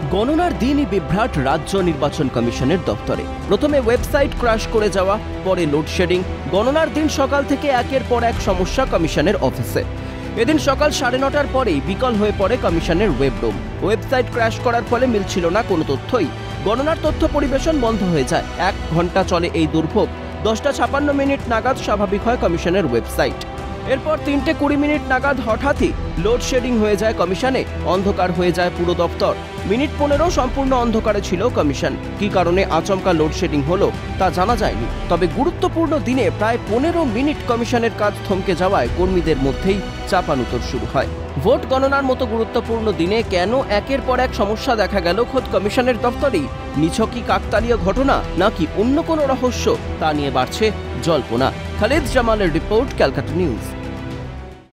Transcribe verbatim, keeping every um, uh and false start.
গণনার দিনই বিভ্রাট রাজ্য নির্বাচন কমিশনের দপ্তরে। প্রথমে ওয়েবসাইট ক্র্যাশ করে যাওয়া, পরে লোডশেডিং। গণনার দিন সকাল থেকে একের পর এক সমস্যা কমিশনের অফিসে। এদিন সকাল সাড়ে নটার পরেই বিকল হয়ে পড়ে কমিশনের ওয়েবরুম। ওয়েবসাইট ক্র্যাশ করার ফলে মিলছিল না কোনো তথ্যই। গণনার তথ্য পরিবেশন বন্ধ হয়ে যায়। এক ঘন্টা চলে এই দুর্ভোগ। দশটা ছাপান্ন মিনিট নাগাদ স্বাভাবিক হয় কমিশনের ওয়েবসাইট। এরপর তিনটে কুড়ি মিনিট নাগাদ হঠাৎই লোডশেডিং হয়ে যায় কমিশনে। অন্ধকার হয়ে যায় পুরো দপ্তর। মিনিট পনেরো সম্পূর্ণ অন্ধকারে ছিল কমিশন। কি কারণে আচমকা লোডশেডিং হলো তা জানা যায়নি। তবে গুরুত্বপূর্ণ দিনে প্রায় পনেরো মিনিট কমিশনের কাজ থমকে যাওয়ায় কর্মীদের মধ্যেই চাপানুতর শুরু হয়। ভোট গণনার মতো গুরুত্বপূর্ণ দিনে কেন একের পর এক সমস্যা দেখা গেল খোদ কমিশনের দপ্তরেই? নিছকই কাকতালীয় ঘটনা নাকি অন্য কোনো রহস্য, তা নিয়ে বাড়ছে জল্পনা। খালিদ জামালের রিপোর্ট, ক্যালকাটা নিউজ।